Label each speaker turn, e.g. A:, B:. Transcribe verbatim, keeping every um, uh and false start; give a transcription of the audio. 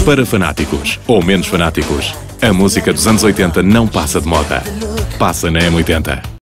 A: Para fanáticos ou menos fanáticos, a música dos anos oitenta não passa de moda. Passa na M oitenta.